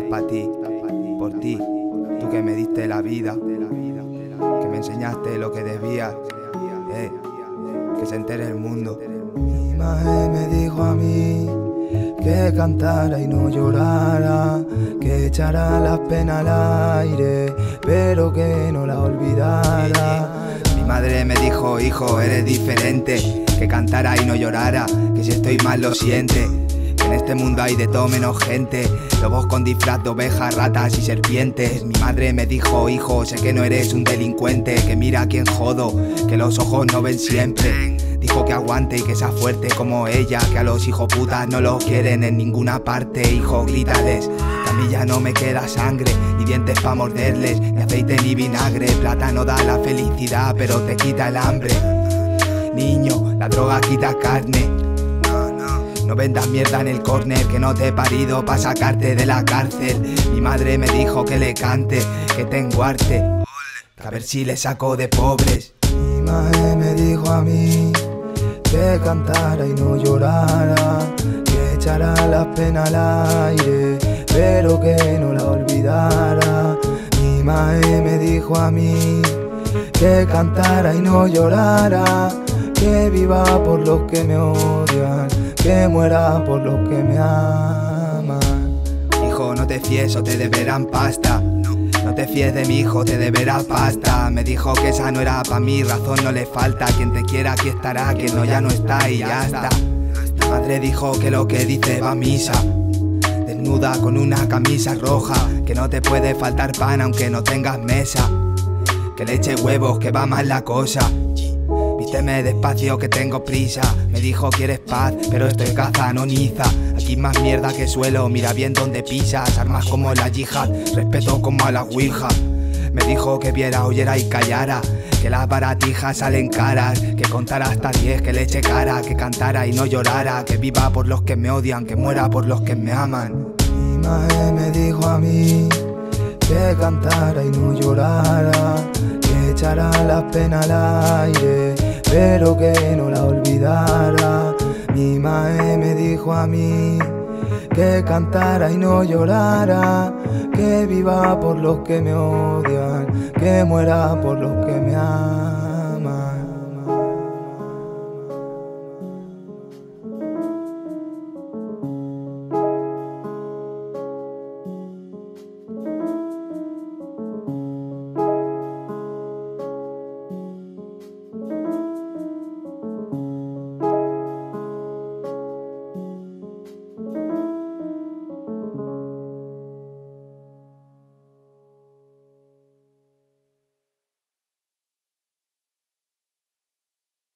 para ti, por ti, tú que me diste la vida, que me enseñaste lo que debía, que se entere el mundo. Mi madre me dijo a mí que cantara y no llorara, que echara las penas al aire, pero que no la olvidara. Mi madre me dijo, hijo, eres diferente, que cantara y no llorara, que si estoy mal lo siente, que en este mundo hay de todo menos gente, lobos con disfraz de ovejas, ratas y serpientes. Mi madre me dijo, hijo, sé que no eres un delincuente, que mira a quien jodo, que los ojos no ven siempre. Dijo que aguante y que sea fuerte como ella, que a los hijoputas no los quieren en ninguna parte. Hijo, grítales, que a mí ya no me queda sangre, ni dientes pa' morderles, ni aceite ni vinagre. Plata no da la felicidad, pero te quita el hambre. Niño, la droga quita carne. No vendas mierda en el córner, que no te he parido pa' sacarte de la cárcel. Mi madre me dijo que le cante, que tengo arte, que a ver si le saco de pobres. Mi madre me dijo a mí que cantara y no llorara, que echara las penas al aire, pero que no la olvidara. Mi madre me dijo a mí que cantara y no llorara, que viva por los que me odian, que muera por los que me aman. Hijo, no te fíes o te deberán pasta. No te fíes de mi hijo, te deberá pasta. Me dijo que esa no era pa' mí, razón no le falta. Quien te quiera aquí estará, quien no ya no está y ya está. Mi madre dijo que lo que dice va a misa, desnuda con una camisa roja, que no te puede faltar pan aunque no tengas mesa, que le eche huevos que va mal la cosa. Vísteme despacio que tengo prisa. Me dijo quieres paz, pero esto es caza, no niza. Aquí más mierda que suelo, mira bien donde pisas. Armas como la yihad, respeto como a la ouija. Me dijo que viera, oyera y callara, que las baratijas salen caras, que contara hasta 10, que le eche cara, que cantara y no llorara, que viva por los que me odian, que muera por los que me aman. Mi madre me dijo a mí que cantara y no llorara, que echara las penas al aire, pero que no la olvidara. Mi madre me dijo a mí que cantara y no llorara, que viva por los que me odian, que muera por los que me aman.